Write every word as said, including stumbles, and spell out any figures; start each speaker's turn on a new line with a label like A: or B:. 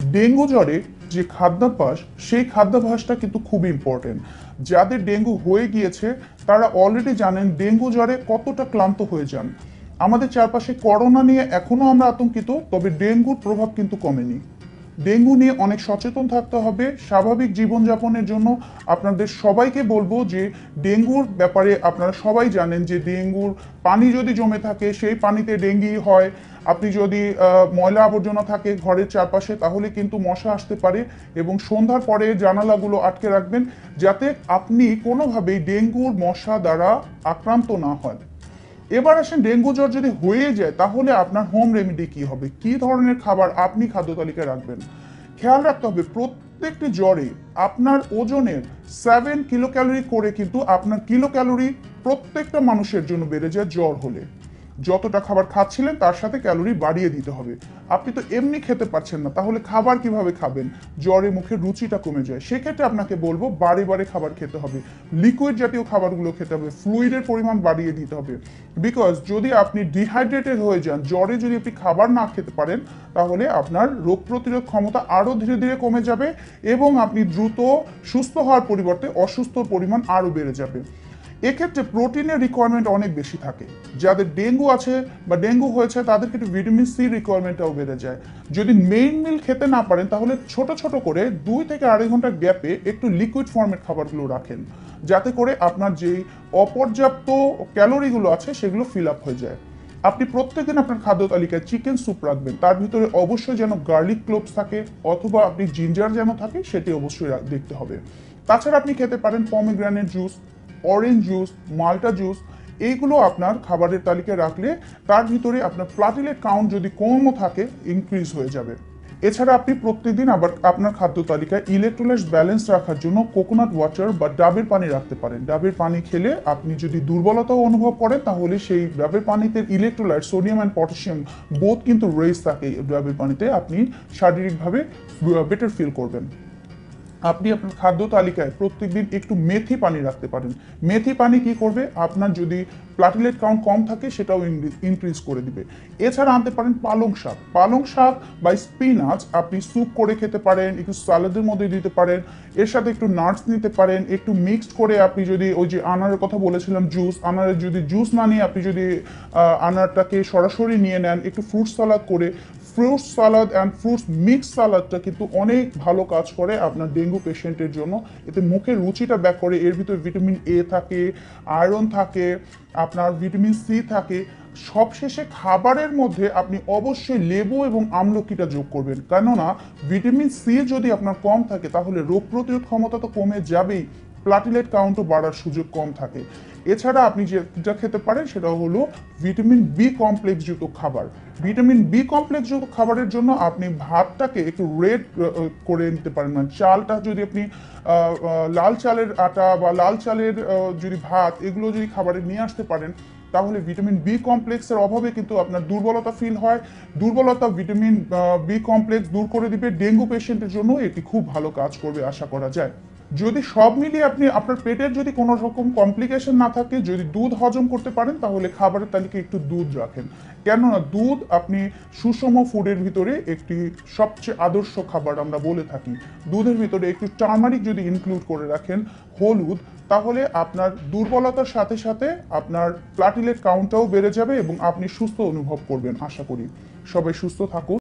A: Dengue জ্বরে যে খাদ্যাভ্যাস সেই খাদ্যাভ্যাসটা কিন্তু খুব ইম্পর্টেন্ট। যাদের ডেঙ্গু হয়ে গিয়েছে তারা অলরেডি জানেন ডেঙ্গু জ্বরে কতটা ক্লান্ত হয়ে যান। আমাদের চারপাশে করোনা নিয়ে এখনো আমরা আতঙ্কিত, তবে ডেঙ্গুর প্রভাব কিন্তু কমেনি। ডেঙ্গু নিয়ে অনেক সচেতন থাকতে হবে স্বাভাবিক জীবনযাপনের জন্য। আপনাদের সবাইকে বলবো যে ডেঙ্গুর ব্যাপারে আপনারা সবাই জানেন যে ডেঙ্গুর পানি যদি জমে থাকে সেই পানিতে ডেঙ্গি হয়। আপনি যদি ময়লা আবর্জনা থাকে ঘরের চারপাশে তাহলে কিন্তু মশা আসতে পারে, এবং সন্ধ্যার পরে জানালাগুলো আটকে রাখবেন যাতে আপনি কোনোভাবেই ডেঙ্গুর মশা দ্বারা আক্রান্ত না হয়। এবার আসেন ডেঙ্গু জ্বর যদি হয়ে যায় তাহলে আপনার হোম রেমেডি কি হবে, কি ধরনের খাবার আপনি খাদ্য তালিকায় রাখবেন। খেয়াল রাখতে হবে প্রত্যেকটি জ্বরে আপনার ওজনের সেভেন কিলো ক্যালোরি করে কিন্তু আপনার কিলো ক্যালোরি প্রত্যেকটা মানুষের জন্য বেড়ে যায় জ্বর হলে। যতটা খাবার খাচ্ছিলেন তার সাথে ক্যালোরি বাড়িয়ে দিতে হবে। আপনি তো এমনি খেতে পারছেন না, তাহলে খাবার কিভাবে খাবেন? জ্বরে মুখের রুচিটা কমে যায়। সেক্ষেত্রে আপনাকে বলবো বারে বারে খাবার খেতে হবে, লিকুইড জাতীয় খাবারগুলো খেতে হবে, ফ্লুইডের পরিমাণ বাড়িয়ে দিতে হবে। বিকজ যদি আপনি ডিহাইড্রেটেড হয়ে যান, জ্বরে যদি আপনি খাবার না খেতে পারেন তাহলে আপনার রোগ প্রতিরোধ ক্ষমতা আরও ধীরে ধীরে কমে যাবে এবং আপনি দ্রুত সুস্থ হওয়ার পরিবর্তে অসুস্থ পরিমাণ আরও বেড়ে যাবে। এক্ষেত্রে প্রোটিনের রিকোয়ারমেন্ট অনেক বেশি থাকে। যাদের ডেঙ্গু আছে বা ডেঙ্গু হয়েছে তাদের ক্ষেত্রে ভিটামিন সি রিকোয়ারমেন্টটাও বেড়ে যায়। যদি মেইন মিল খেতে না পারেন তাহলে ছোট ছোট করে দুই থেকে আড়াই ঘন্টার গ্যাপে একটু লিকুইড ফর্মের খাবারগুলো রাখেন, যাতে করে আপনার যেই অপর্যাপ্ত ক্যালোরিগুলো আছে সেগুলো ফিল আপ হয়ে যায়। আপনি প্রত্যেকদিন আপনার খাদ্য তালিকায় চিকেন স্যুপ রাখবেন, তার ভিতরে অবশ্যই যেন গার্লিক ক্লোভস থাকে অথবা আপনি জিঞ্জার যেন থাকে সেটি অবশ্যই দেখতে হবে। তাছাড়া আপনি খেতে পারেন পমিগ্রেনেট জুস, অরেঞ্জ জুস, মাল্টা জুস, এইগুলো আপনার খাবারের তালিকায় রাখলে তার ভিতরে আপনার প্লাটিলেট কাউন্ট যদি কমও থাকে ইনক্রিজ হয়ে যাবে। এছাড়া আপনি প্রত্যেকদিন আবার আপনার খাদ্য তালিকায় ইলেকট্রোলাইট ব্যালেন্স রাখার জন্য কোকোনাট ওয়াটার বা ডাবের পানি রাখতে পারেন। ডাবের পানি খেলে আপনি যদি দুর্বলতাও অনুভব করেন তাহলে সেই ডাবের পানিতে electrolyte sodium and potassium both কিন্তু রেজ থাকে ডাবের পানিতে, আপনি শারীরিকভাবে বেটার ফিল করবেন। আপনি আপনার খাদ্য তালিকায় প্রত্যেকদিন একটু মেথি পানি রাখতে পারেন। মেথি পানি কি করবে, আপনার যদি প্লাটিলেট কাউন্ট কম থাকে সেটাও ইনক্রিজ করে দিবে। এছাড়া আনতে পারেন পালং শাক। পালং শাক বা স্পিনাচ আপনি স্যুপ করে খেতে পারেন, একটু স্যালাডের মধ্যে দিতে পারেন, এর সাথে একটু নাটস নিতে পারেন, একটু মিক্সড করে আপনি যদি ওই যে আনারের কথা বলেছিলাম জুস, আনারের যদি জুস না নিয়ে আপনি যদি আনারটাকে সরাসরি নিয়ে নেন, একটু ফ্রুট সালাদ করে, fruits salad and fruits mix সালাদটা কিন্তু অনেক ভালো কাজ করে আপনার ডেঙ্গু পেশেন্টের জন্য। এতে মুখের রুচিটা ব্যাক করে, এর ভিতরে ভিটামিন এ থাকে, আয়রন থাকে, আপনার ভিটামিন সি থাকে। সবশেষে খাবারের মধ্যে আপনি অবশ্যই লেবু এবং আমলকিটা যোগ করবেন, কেননা ভিটামিন সি যদি আপনার কম থাকে তাহলে রোগ প্রতিরোধ ক্ষমতা তো কমে যাবেই, প্লাটিলেট কাউন্টও বাড়ার সুযোগ কম থাকে। এছাড়া আপনি যেটা খেতে পারেন সেটা হলো ভিটামিন বি কমপ্লেক্স যুক্ত খাবার। ভিটামিন বি কমপ্লেক্স যুক্ত খাবারের জন্য আপনি ভাতটাকে একটু রেড করে নিতে পারেন, মানে চালটা যদি আপনি লাল চালের আটা বা লাল চালের যদি ভাত এগুলো যদি খাবারে নিয়ে আসতে পারেন তাহলে ভিটামিন বি কমপ্লেক্সের অভাবে কিন্তু আপনার দুর্বলতা ফিল হয়। দুর্বলতা ভিটামিন বি কমপ্লেক্স দূর করে দিবে। ডেঙ্গু পেশেন্টের জন্য এটি খুব ভালো কাজ করবে আশা করা যায়। যদি সব মিলিয়ে আপনি আপনার পেটের যদি কোনো রকম কমপ্লিকেশন না থাকে, যদি দুধ হজম করতে পারেন তাহলে খাবারের তালিকায় একটু দুধ রাখেন, কেননা দুধ আপনি সুষম ফুডের ভিতরে একটি সবচেয়ে আদর্শ খাবার আমরা বলে থাকি। দুধের ভিতরে একটু টার্মারিক যদি ইনক্লুড করে রাখেন, হলুদ, তাহলে আপনার দুর্বলতার সাথে সাথে আপনার প্লাটিলেট কাউন্টটাও বেড়ে যাবে এবং আপনি সুস্থ অনুভব করবেন। আশা করি সবাই সুস্থ থাকুন।